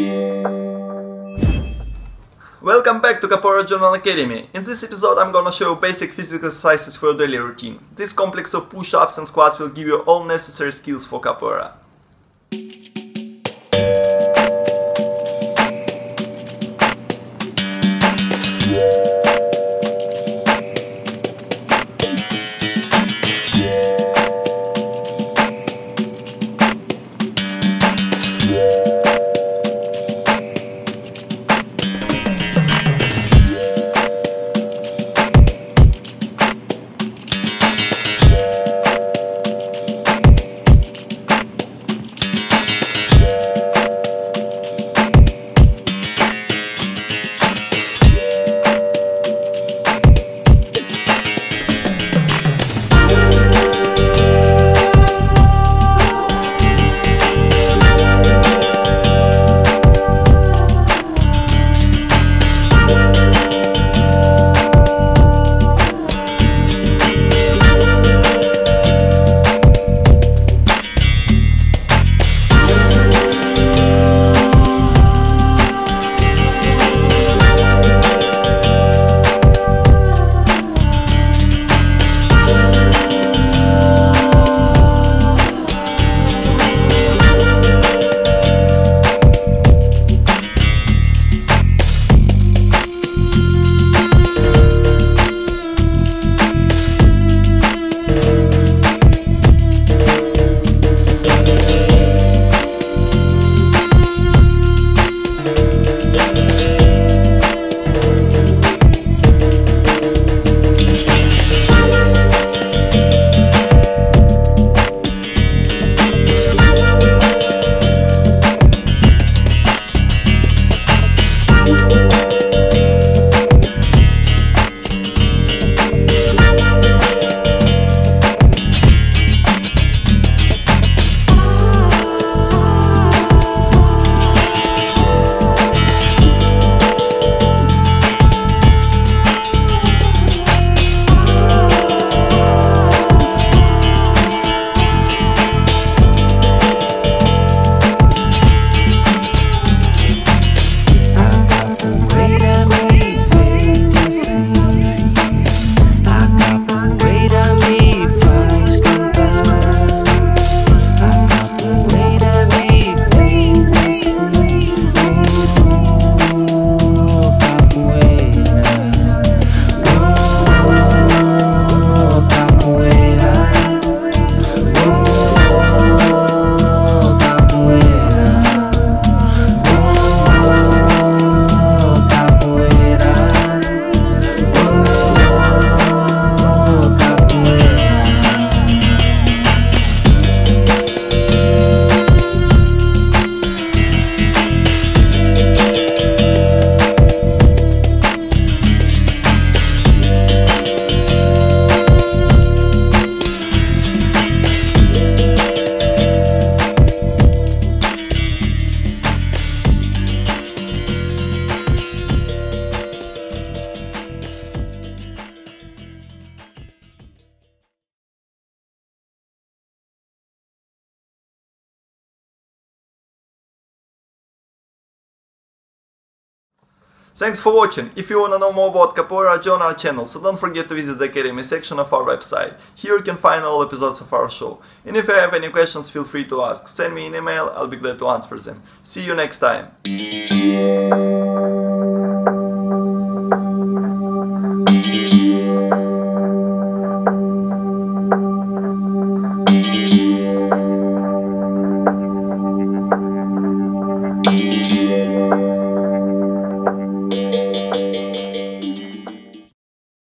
Welcome back to Capoeira Journal Academy. In this episode I'm gonna show you basic physical exercises for your daily routine. This complex of push-ups and squats will give you all necessary skills for capoeira. Thanks for watching. If you wanna know more about Capoeira Journal channel, so don't forget to visit the Academy section of our website. Here you can find all episodes of our show. And if you have any questions, feel free to ask. Send me an email, I'll be glad to answer them. See you next time.